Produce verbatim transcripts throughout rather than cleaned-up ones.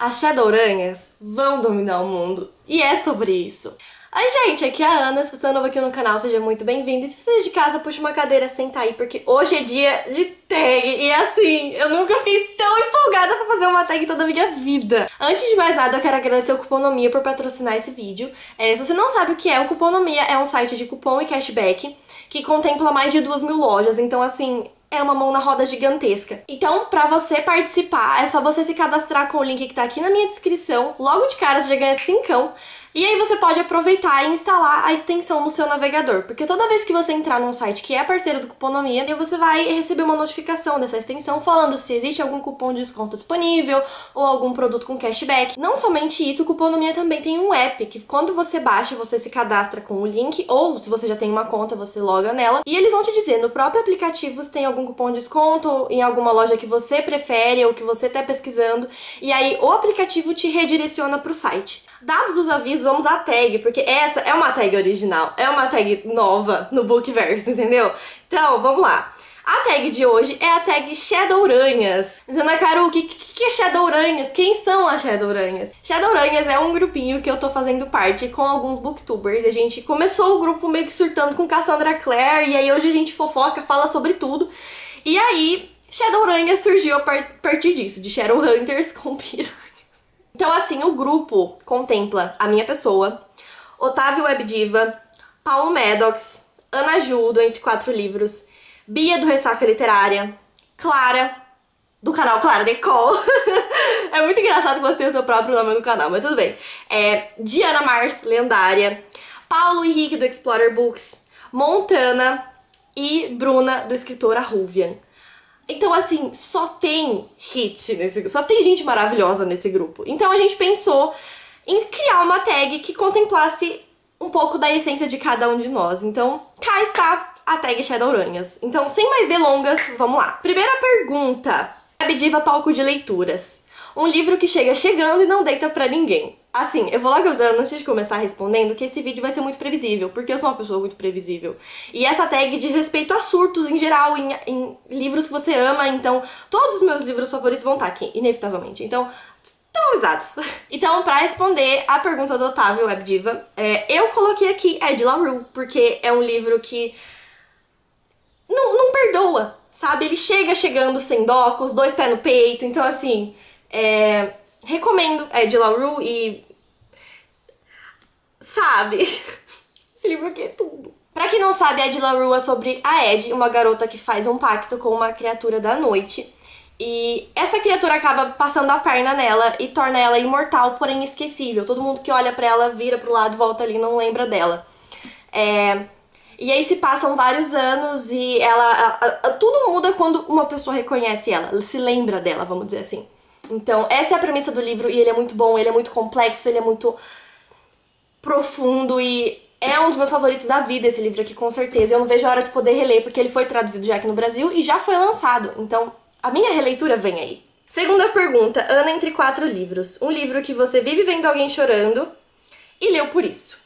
As Shadowranhas vão dominar o mundo. E é sobre isso. Oi gente, aqui é a Ana, se você é novo aqui no canal, seja muito bem-vindo. E se você é de casa, puxa uma cadeira, senta aí, porque hoje é dia de tag. E assim, eu nunca fiquei tão empolgada pra fazer uma tag toda a minha vida. Antes de mais nada, eu quero agradecer o Cuponomia por patrocinar esse vídeo. É, se você não sabe o que é, o Cuponomia é um site de cupom e cashback que contempla mais de duas mil lojas. Então assim, é uma mão na roda gigantesca. Então, pra você participar, é só você se cadastrar com o link que tá aqui na minha descrição. Logo de cara, você já ganha cincão. E aí você pode aproveitar e instalar a extensão no seu navegador, porque toda vez que você entrar num site que é parceiro do Cuponomia, você vai receber uma notificação dessa extensão falando se existe algum cupom de desconto disponível ou algum produto com cashback. Não somente isso, o Cuponomia também tem um app que quando você baixa, você se cadastra com o link, ou se você já tem uma conta, você loga nela, e eles vão te dizer no próprio aplicativo se tem algum cupom de desconto em alguma loja que você prefere ou que você tá pesquisando, e aí o aplicativo te redireciona pro site. Dados os avisos, vamos à tag, porque essa é uma tag original, é uma tag nova no Bookverse, entendeu? Então, vamos lá. A tag de hoje é a tag Shadowranhas. Ana Caru, o que, que é Shadowranhas? Quem são as Shadowranhas? Shadowranhas é um grupinho que eu tô fazendo parte com alguns booktubers. A gente começou o grupo meio que surtando com Cassandra Clare, e aí hoje a gente fofoca, fala sobre tudo. E aí, Shadowranhas surgiu a partir disso, de Shadowhunters com piranha. Então assim, o grupo contempla a minha pessoa, Otávio Webdiva, Paulo Maddox, Ana Ju, do Entre Quatro Livros, Bia, do Ressaca Literária, Clara, do canal Clara Decol. É muito engraçado que você tenha o seu próprio nome no canal, mas tudo bem. É, Diana Mars, lendária, Paulo Henrique, do Explorer Books, Montana e Bruna, do escritor Arruvian. Então, assim, só tem hit nesse grupo, só tem gente maravilhosa nesse grupo. Então a gente pensou em criar uma tag que contemplasse um pouco da essência de cada um de nós. Então, cá está a tag Shadowranhas. Então, sem mais delongas, vamos lá. Primeira pergunta. Webdiva Palco de Leituras. Um livro que chega chegando e não deita pra ninguém. Assim, eu vou logo avisando, antes de começar respondendo, que esse vídeo vai ser muito previsível, porque eu sou uma pessoa muito previsível. E essa tag diz respeito a surtos em geral, em, em livros que você ama, então todos os meus livros favoritos vão estar aqui, inevitavelmente. Então, estão avisados. Então, pra responder a pergunta do Otávio Webdiva, é, eu coloquei aqui Ed La Rue, porque é um livro que não, não perdoa, sabe? Ele chega chegando sem dó, com os dois pés no peito, então assim, é... recomendo Ed La Rue e... sabe? Esse livro aqui é tudo. Pra quem não sabe, Ed La Rue é sobre a Ed, uma garota que faz um pacto com uma criatura da noite. E essa criatura acaba passando a perna nela e torna ela imortal, porém esquecível. Todo mundo que olha pra ela vira pro lado, volta ali e não lembra dela. É... E aí se passam vários anos e ela... A, a, a, tudo muda quando uma pessoa reconhece ela, ela se lembra dela, vamos dizer assim. Então, essa é a premissa do livro e ele é muito bom, ele é muito complexo, ele é muito profundo e é um dos meus favoritos da vida esse livro aqui, com certeza. Eu não vejo a hora de poder reler, porque ele foi traduzido já aqui no Brasil e já foi lançado. Então, a minha releitura vem aí. Segunda pergunta, Ana Entre Quatro Livros. Um livro que você vive vendo alguém chorando e leu por isso.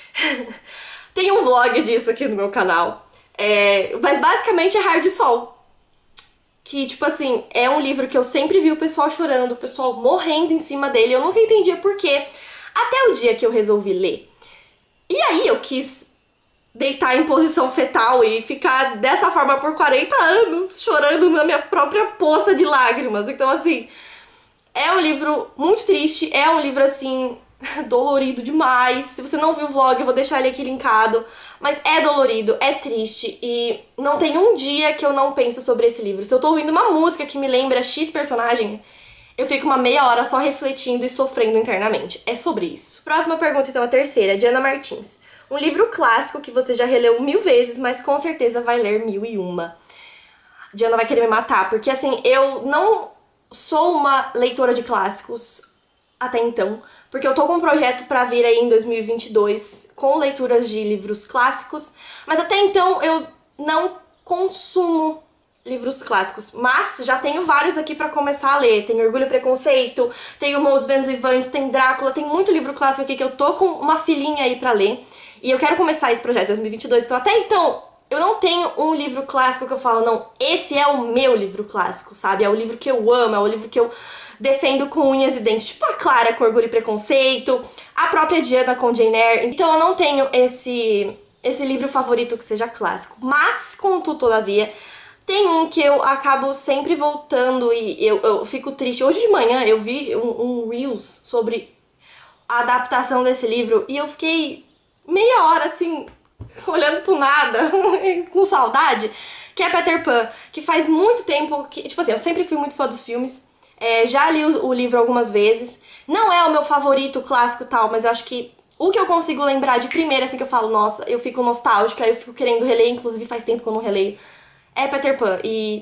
Tem um vlog disso aqui no meu canal, é, mas basicamente é Raio de Sol. Que, tipo assim, é um livro que eu sempre vi o pessoal chorando, o pessoal morrendo em cima dele. Eu nunca entendia por quê, até o dia que eu resolvi ler. E aí eu quis deitar em posição fetal e ficar dessa forma por quarenta anos, chorando na minha própria poça de lágrimas. Então, assim, é um livro muito triste, é um livro, assim... dolorido demais. Se você não viu o vlog, eu vou deixar ele aqui linkado. Mas é dolorido, é triste e não tem um dia que eu não penso sobre esse livro. Se eu tô ouvindo uma música que me lembra X personagem, eu fico uma meia hora só refletindo e sofrendo internamente. É sobre isso. Próxima pergunta, então, a terceira, Diana Martins. Um livro clássico que você já releu mil vezes, mas com certeza vai ler mil e uma. Diana vai querer me matar, porque assim, eu não sou uma leitora de clássicos até então, porque eu tô com um projeto pra vir aí em dois mil e vinte e dois com leituras de livros clássicos, mas até então eu não consumo livros clássicos, mas já tenho vários aqui pra começar a ler. Tem Orgulho e Preconceito, tem O Morro dos Ventos Vivantes, tem Drácula, tem muito livro clássico aqui que eu tô com uma filinha aí pra ler, e eu quero começar esse projeto em dois mil e vinte e dois, então até então eu não tenho um livro clássico que eu falo, não, esse é o meu livro clássico, sabe? É o livro que eu amo, é o livro que eu defendo com unhas e dentes. Tipo a Clara com Orgulho e Preconceito, a própria Diana com Jane Eyre. Então eu não tenho esse, esse livro favorito que seja clássico. Mas, contudo, todavia, tem um que eu acabo sempre voltando e eu, eu fico triste. Hoje de manhã eu vi um, um Reels sobre a adaptação desse livro e eu fiquei meia hora assim, olhando pro nada, com saudade, que é Peter Pan, que faz muito tempo que, tipo assim, eu sempre fui muito fã dos filmes, é, já li o, o livro algumas vezes, não é o meu favorito clássico e tal, mas eu acho que o que eu consigo lembrar de primeira, assim, que eu falo, nossa, eu fico nostálgica, eu fico querendo reler, inclusive faz tempo que eu não releio, é Peter Pan, e...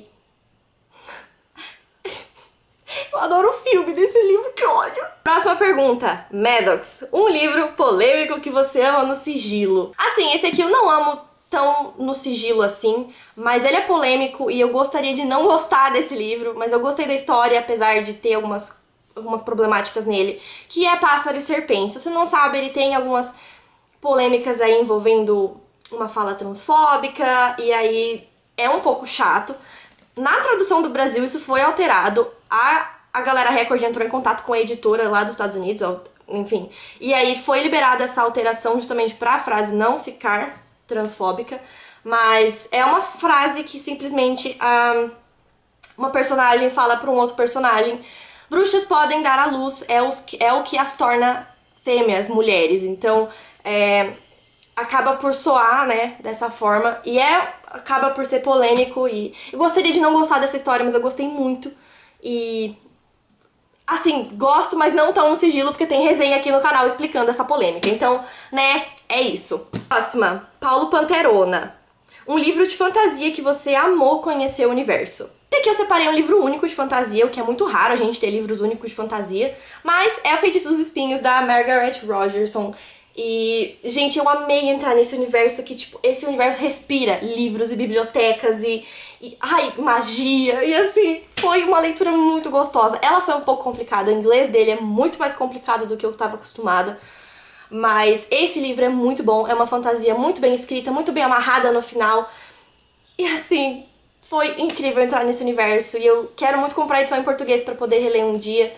eu adoro o filme desse livro, que ódio! Próxima pergunta. Maddox, um livro polêmico que você ama no sigilo. Assim, esse aqui eu não amo tão no sigilo assim, mas ele é polêmico e eu gostaria de não gostar desse livro, mas eu gostei da história, apesar de ter algumas, algumas problemáticas nele, que é Pássaro e Serpente. Se você não sabe, ele tem algumas polêmicas aí envolvendo uma fala transfóbica, e aí é um pouco chato. Na tradução do Brasil isso foi alterado, a, a Galera Record entrou em contato com a editora lá dos Estados Unidos, enfim, e aí foi liberada essa alteração justamente pra a frase não ficar transfóbica, mas é uma frase que simplesmente um, uma personagem fala para um outro personagem: bruxas podem dar à luz, é, os, é o que as torna fêmeas, mulheres, então é, acaba por soar, né, dessa forma, e é, acaba por ser polêmico, e eu gostaria de não gostar dessa história, mas eu gostei muito, e assim, gosto, mas não tão no sigilo, porque tem resenha aqui no canal explicando essa polêmica, então, né, é isso. Próxima, Paulo Panterona, um livro de fantasia que você amou conhecer o universo. Esse aqui eu separei um livro único de fantasia, o que é muito raro a gente ter livros únicos de fantasia, mas é O Feitiço dos Espinhos, da Margaret Rogerson. E, gente, eu amei entrar nesse universo que, tipo, esse universo respira livros e bibliotecas e, e, ai, magia, e assim, foi uma leitura muito gostosa. Ela foi um pouco complicada, o inglês dele é muito mais complicado do que eu tava acostumada, mas esse livro é muito bom, é uma fantasia muito bem escrita, muito bem amarrada no final, e assim, foi incrível entrar nesse universo, e eu quero muito comprar a edição em português pra poder reler um dia.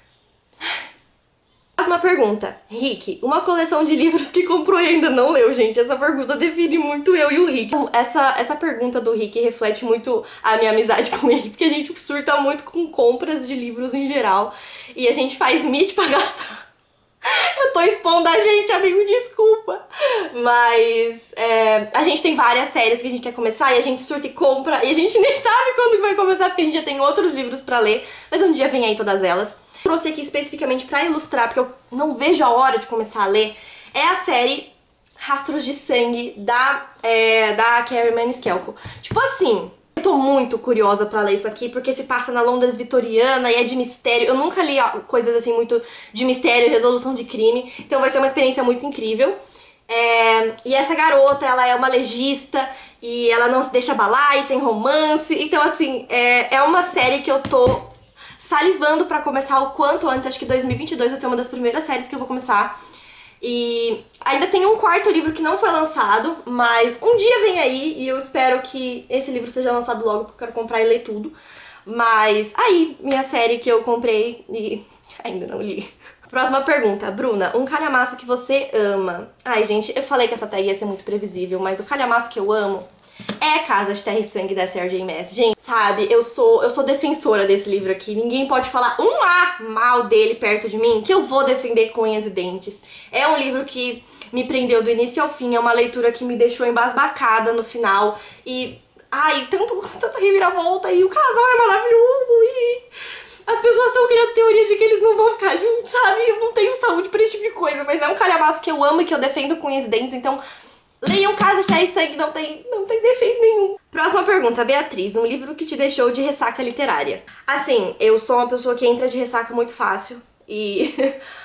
Próxima pergunta. Rick, uma coleção de livros que comprou e ainda não leu, gente. Essa pergunta define muito eu e o Rick. Essa, essa pergunta do Rick reflete muito a minha amizade com ele, porque a gente surta muito com compras de livros em geral. E a gente faz meet pra gastar. Eu tô expondo a gente, amigo, desculpa. Mas é, a gente tem várias séries que a gente quer começar e a gente surta e compra. E a gente nem sabe quando vai começar, porque a gente já tem outros livros pra ler. Mas um dia vem aí todas elas. Trouxe aqui especificamente pra ilustrar, porque eu não vejo a hora de começar a ler, é a série Rastros de Sangue, da, é, da Kerry Maniscalco. Tipo assim, eu tô muito curiosa pra ler isso aqui, porque se passa na Londres vitoriana e é de mistério. Eu nunca li coisas assim muito de mistério e resolução de crime, então vai ser uma experiência muito incrível. É, e essa garota, ela é uma legista e ela não se deixa abalar e tem romance, então assim, é, é uma série que eu tô salivando pra começar o quanto antes. Acho que dois mil e vinte e dois vai ser uma das primeiras séries que eu vou começar. E ainda tem um quarto livro que não foi lançado, mas um dia vem aí e eu espero que esse livro seja lançado logo, porque eu quero comprar e ler tudo. Mas aí, minha série que eu comprei e ainda não li. Próxima pergunta, Bruna, um calhamaço que você ama. Ai, gente, eu falei que essa tag ia ser muito previsível, mas o calhamaço que eu amo é Casa de Terra e Sangue, da Sarah J Maas. Gente, sabe, eu sou, eu sou defensora desse livro aqui. Ninguém pode falar um A mal dele perto de mim, que eu vou defender com unhas e dentes. É um livro que me prendeu do início ao fim, é uma leitura que me deixou embasbacada no final. E, ai, tanto, tanta reviravolta, e o casal é maravilhoso, e as pessoas estão criando teorias de que eles não vão ficar juntos, sabe? Eu não tenho saúde pra esse tipo de coisa, mas é um calhamaço que eu amo e que eu defendo com unhas e dentes, então leiam Casa de Terra e Sangue, não tem, não tem defeito nenhum. Próxima pergunta, Beatriz, um livro que te deixou de ressaca literária. Assim, eu sou uma pessoa que entra de ressaca muito fácil e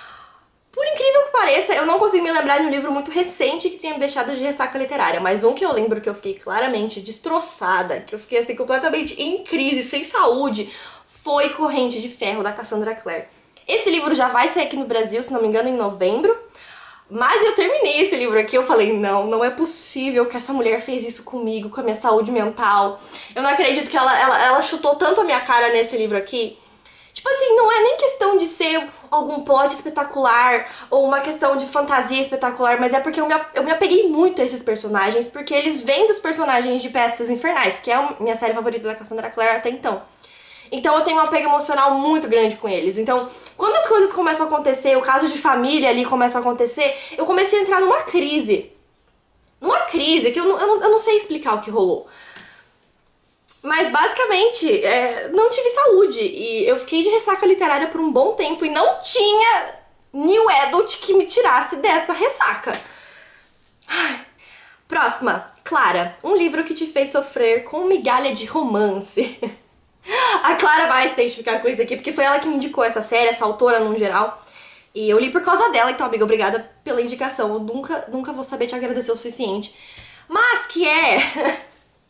por incrível que pareça, eu não consigo me lembrar de um livro muito recente que tenha me deixado de ressaca literária, mas um que eu lembro que eu fiquei claramente destroçada, que eu fiquei assim completamente em crise, sem saúde, foi Corrente de Ferro, da Cassandra Clare. Esse livro já vai sair aqui no Brasil, se não me engano, em novembro. Mas eu terminei esse livro aqui, eu falei, não, não é possível que essa mulher fez isso comigo, com a minha saúde mental. Eu não acredito que ela, ela, ela chutou tanto a minha cara nesse livro aqui. Tipo assim, não é nem questão de ser algum plot espetacular ou uma questão de fantasia espetacular, mas é porque eu me, eu me apeguei muito a esses personagens, porque eles vêm dos personagens de Peças Infernais, que é a minha série favorita da Cassandra Clare até então. Então eu tenho um apego emocional muito grande com eles. Então, quando as coisas começam a acontecer, o caso de família ali começa a acontecer, eu comecei a entrar numa crise. Numa crise que eu não, eu não, eu não sei explicar o que rolou. Mas, basicamente, é, não tive saúde. E eu fiquei de ressaca literária por um bom tempo e não tinha new adult que me tirasse dessa ressaca. Ai. Próxima. Clara, um livro que te fez sofrer com migalha de romance. A Clara vai se identificar com isso aqui, porque foi ela que me indicou essa série, essa autora no geral. E eu li por causa dela, então, amiga, obrigada pela indicação. Eu nunca, nunca vou saber te agradecer o suficiente. Mas que é...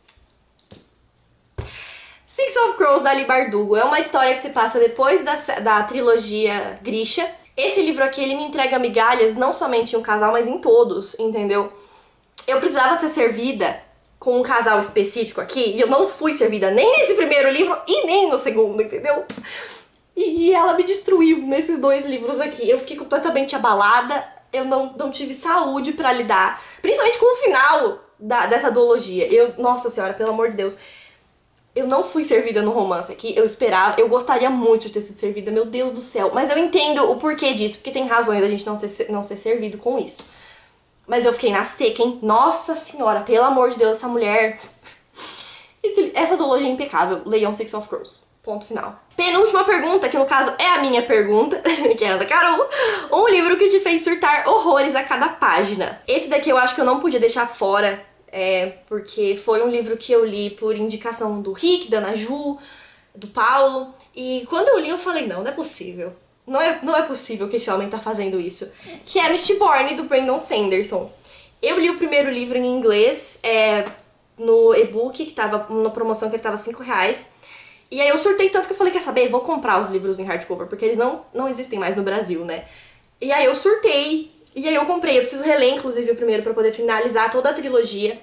Six of Crows, da Leigh Bardugo. É uma história que se passa depois da, da trilogia Grisha. Esse livro aqui, ele me entrega migalhas, não somente em um casal, mas em todos, entendeu? Eu precisava ser servida com um casal específico aqui, e eu não fui servida nem nesse primeiro livro e nem no segundo, entendeu? E, e ela me destruiu nesses dois livros aqui. Eu fiquei completamente abalada, eu não, não tive saúde pra lidar, principalmente com o final da, dessa duologia. Eu, nossa senhora, pelo amor de Deus, eu não fui servida no romance aqui, eu esperava, eu gostaria muito de ter sido servida, meu Deus do céu. Mas eu entendo o porquê disso, porque tem razões da gente não, ter, não ser servido com isso. Mas eu fiquei na seca, hein? Nossa senhora, pelo amor de Deus, essa mulher... Esse, essa duologia é impecável. Leiam Six of Crows. Ponto final. Penúltima pergunta, que no caso é a minha pergunta, que é a da Carol. Um livro que te fez surtar horrores a cada página. Esse daqui eu acho que eu não podia deixar fora, é, porque foi um livro que eu li por indicação do Rick, da Ana Ju, do Paulo. E quando eu li eu falei, não, não é possível. Não é, não é possível que esse homem tá fazendo isso. Que é Mistborn, do Brandon Sanderson. Eu li o primeiro livro em inglês, é, no e-book, que tava na promoção, que ele tava cinco reais. E aí eu surtei tanto que eu falei, quer saber, vou comprar os livros em hardcover, porque eles não, não existem mais no Brasil, né? E aí eu surtei, e aí eu comprei. Eu preciso reler, inclusive, o primeiro pra poder finalizar toda a trilogia.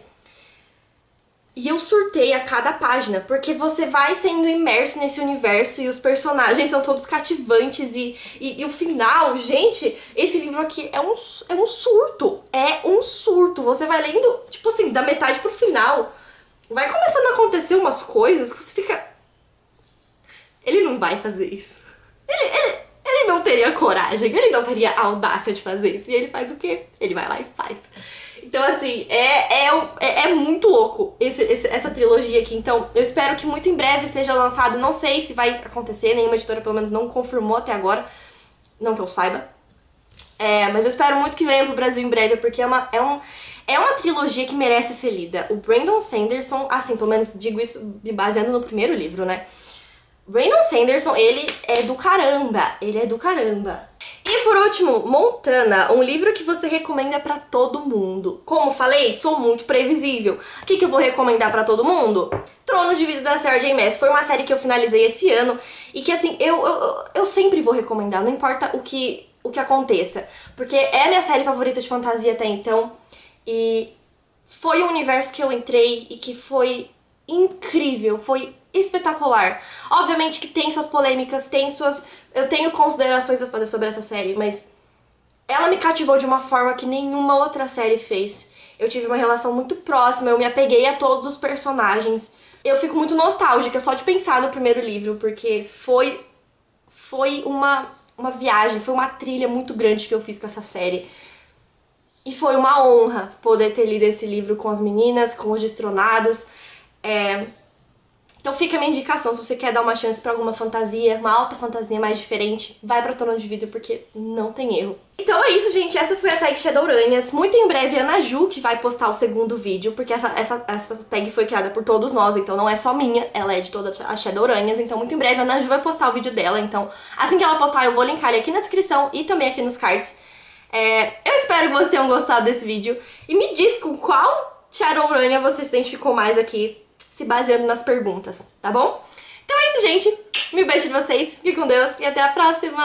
E eu surtei a cada página, porque você vai sendo imerso nesse universo e os personagens são todos cativantes e, e, e o final, gente, esse livro aqui é um, é um surto, é um surto. Você vai lendo, tipo assim, da metade pro final, vai começando a acontecer umas coisas que você fica... Ele não vai fazer isso. Ele, ele, ele não teria coragem, ele não teria a audácia de fazer isso. E ele faz o quê? Ele vai lá e faz. Então, assim, é, é, é, é muito louco esse, esse, essa trilogia aqui. Então, eu espero que muito em breve seja lançado. Não sei se vai acontecer, nenhuma editora pelo menos não confirmou até agora. Não que eu saiba. É, mas eu espero muito que venha pro Brasil em breve, porque é uma, é, um, é uma trilogia que merece ser lida. O Brandon Sanderson, assim, pelo menos digo isso me baseando no primeiro livro, né? Brandon Sanderson, ele é do caramba, ele é do caramba. E por último, Montana, um livro que você recomenda pra todo mundo. Como falei, sou muito previsível. O que, que eu vou recomendar pra todo mundo? Trono de Vidro da Sarah J. Maas. Foi uma série que eu finalizei esse ano e que, assim, eu, eu, eu sempre vou recomendar, não importa o que, o que aconteça. Porque é a minha série favorita de fantasia até então e foi um universo que eu entrei e que foi incrível, foi espetacular. Obviamente que tem suas polêmicas, tem suas... Eu tenho considerações a fazer sobre essa série, mas ela me cativou de uma forma que nenhuma outra série fez. Eu tive uma relação muito próxima, eu me apeguei a todos os personagens. Eu fico muito nostálgica só de pensar no primeiro livro, porque foi, foi uma, uma viagem, foi uma trilha muito grande que eu fiz com essa série. E foi uma honra poder ter lido esse livro com as meninas, com os Destronados. É... Então fica a minha indicação, se você quer dar uma chance pra alguma fantasia, uma alta fantasia mais diferente, vai pra Trono de Vidro, porque não tem erro. Então é isso, gente, essa foi a tag Shadowranhas. Muito em breve a Ana Ju que vai postar o segundo vídeo, porque essa, essa, essa tag foi criada por todos nós, então não é só minha, ela é de todas as Shadowranhas. Então muito em breve a Ana Ju vai postar o vídeo dela, então assim que ela postar eu vou linkar ele aqui na descrição e também aqui nos cards. É, eu espero que vocês tenham gostado desse vídeo e me diz com qual Shadowrunner você se identificou mais aqui, se baseando nas perguntas, tá bom? Então é isso, gente. Me beijo de vocês, fique com Deus e até a próxima!